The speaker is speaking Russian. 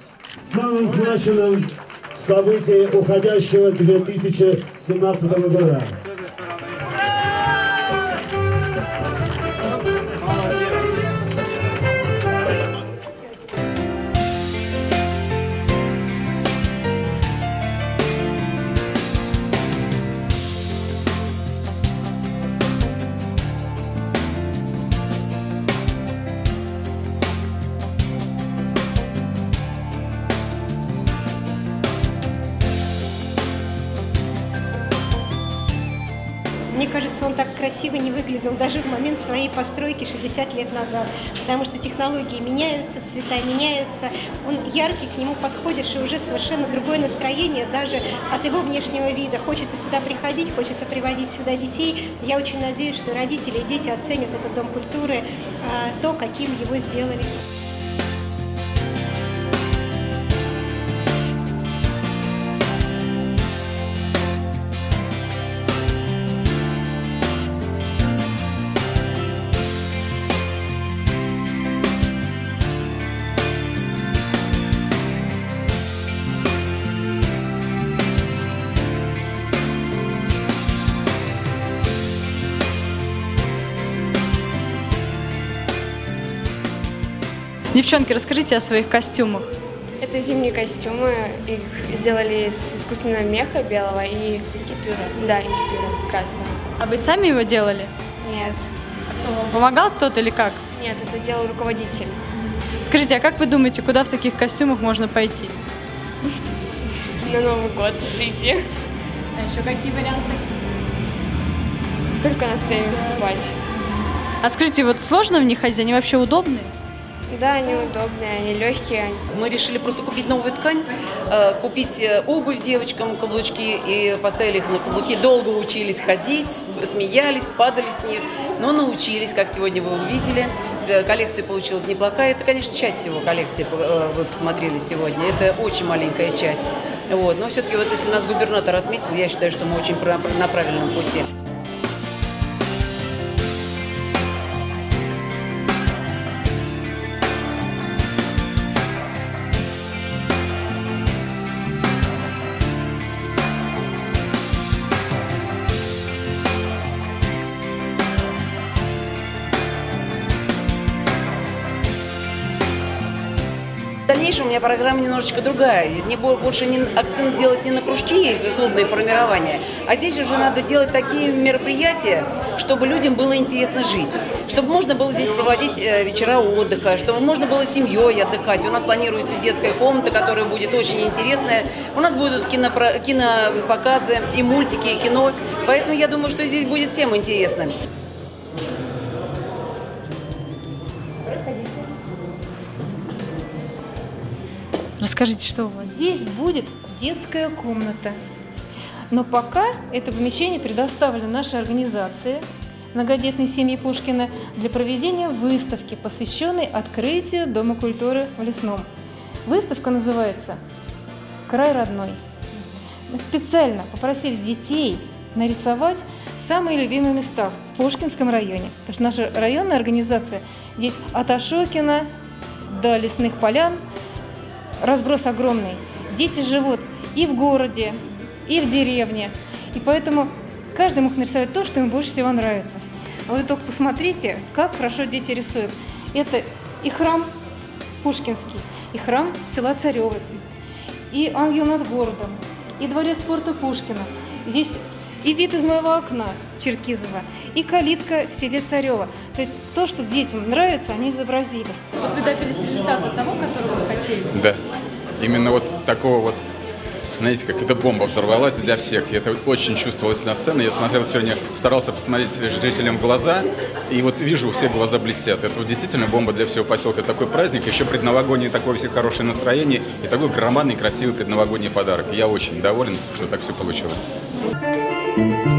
Самым значимым событием уходящего 2017 года. Мне кажется, он так красиво не выглядел даже в момент своей постройки 60 лет назад, потому что технологии меняются, цвета меняются, он яркий, к нему подходишь, и уже совершенно другое настроение даже от его внешнего вида. Хочется сюда приходить, хочется приводить сюда детей. Я очень надеюсь, что родители и дети оценят этот Дом культуры, то, каким его сделали. Девчонки, расскажите о своих костюмах. Это зимние костюмы, их сделали из искусственного меха белого и кипюра. Да, и кипюра красного. А вы сами его делали? Нет. Помогал кто-то или как? Нет, это делал руководитель. Скажите, а как вы думаете, куда в таких костюмах можно пойти? На Новый год прийти. А еще какие варианты? Только на сцене выступать. А скажите, вот сложно в них ходить? Они вообще удобные? Да, они удобные, они легкие. Мы решили просто купить новую ткань, купить обувь девочкам, каблучки, и поставили их на каблуки. Долго учились ходить, смеялись, падали с них, но научились, как сегодня вы увидели. Коллекция получилась неплохая. Это, конечно, часть всего коллекции вы посмотрели сегодня. Это очень маленькая часть. Вот. Но все-таки, вот, если нас губернатор отметил, я считаю, что мы очень на правильном пути. В дальнейшем у меня программа немножечко другая. Больше акцент делать не на кружки и клубные формирования, а здесь уже надо делать такие мероприятия, чтобы людям было интересно жить, чтобы можно было здесь проводить вечера отдыха, чтобы можно было с семьей отдыхать. У нас планируется детская комната, которая будет очень интересная. У нас будут кинопоказы и мультики, и кино. Поэтому я думаю, что здесь будет всем интересно. Расскажите, что у вас? Здесь будет детская комната. Но пока это помещение предоставлено нашей организации «Многодетные семьи Пушкина» для проведения выставки, посвященной открытию Дома культуры в Лесном. Выставка называется «Край родной». Мы специально попросили детей нарисовать самые любимые места в Пушкинском районе. Потому что наша районная организация здесь от Ашокина до Лесных полян. Разброс огромный. Дети живут и в городе, и в деревне. И поэтому каждый мог нарисовать то, что ему больше всего нравится. Вы только посмотрите, как хорошо дети рисуют. Это и храм Пушкинский, и храм села Царево, и ангел над городом, и дворец спорта Пушкина. Здесь и вид из моего окна Черкизова, и калитка в селе Царево. То есть то, что детям нравится, они изобразили. Вот вы добились результата того, которого вы хотели? Да. Именно вот такого вот, знаете, как эта бомба взорвалась для всех. И это очень чувствовалось на сцене. Я смотрел сегодня, старался посмотреть зрителям в глаза, и вот вижу, у всех глаза блестят. Это вот действительно бомба для всего поселка. Такой праздник, еще предновогоднее такое все хорошее настроение, и такой громадный, красивый предновогодний подарок. Я очень доволен, что так все получилось.